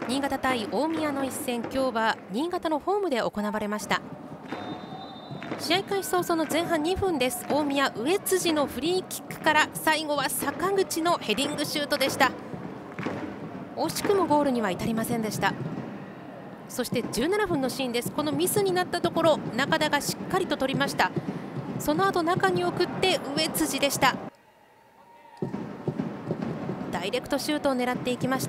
新潟対大宮の一戦、今日は新潟のホームで行われました。試合開始早々の前半2分です。大宮上辻のフリーキックから最後は坂口のヘディングシュートでした。惜しくもゴールには至りませんでした。そして17分のシーンです。このミスになったところ中田がしっかりと取りました。その後中に送って上辻でした。ダイレクトシュートを狙っていきました。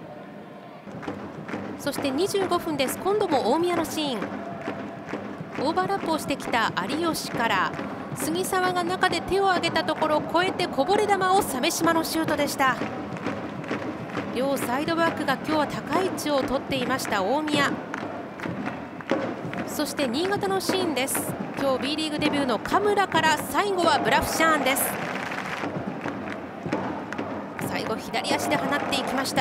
そして25分です。今度も大宮のシーン、オーバーラップをしてきた有吉から杉沢が中で手を挙げたところ越えてこぼれ球を鮫島のシュートでした。両サイドバックが今日は高い位置を取っていました大宮。そして新潟のシーンです。今日 B リーグデビューの神村から最後はブラフシャーンです。最後左足で放っていきました。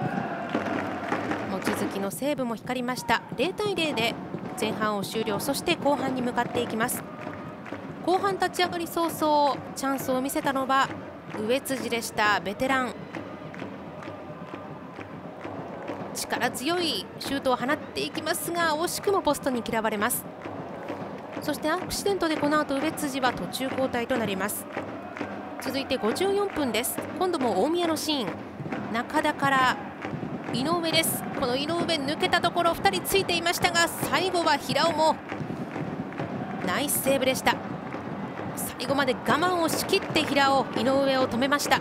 望月のセーブも光りました。0対0で前半を終了。そして後半に向かっていきます。後半立ち上がり早々チャンスを見せたのは上辻でした。ベテラン、力強いシュートを放っていきますが惜しくもポストに嫌われます。そしてアクシデントでこの後上辻は途中交代となります。続いて54分です。今度も大宮のシーン、中田から井上です。この井上抜けたところ2人ついていましたが最後は平尾もナイスセーブでした。最後まで我慢をしきって平尾、井上を止めました。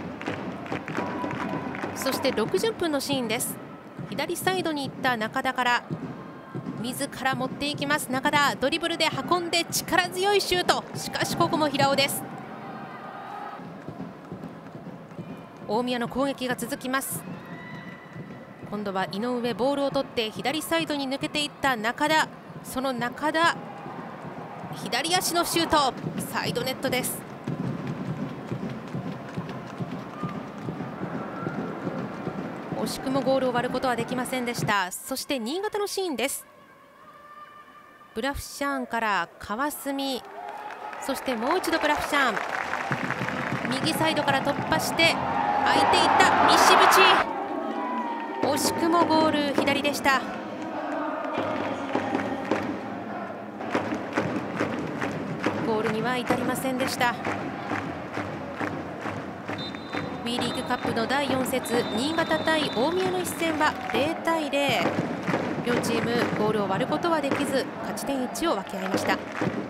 そして60分のシーンです。左サイドに行った中田から自ら持っていきます。中田ドリブルで運んで力強いシュート、しかしここも平尾です。大宮の攻撃が続きます。今度は井上ボールを取って左サイドに抜けていった中田、その中田左足のシュート、サイドネットです。惜しくもゴールを割ることはできませんでした。そして新潟のシーンです。ブラフシャーンから川澄、そしてもう一度ブラフシャーン、右サイドから突破して空いていた西渕、惜しくもゴール左でした。ゴールには至りませんでした。 B リーグカップの第4節新潟対大宮の一戦は0対0、両チームゴールを割ることはできず勝ち点1を分け合いました。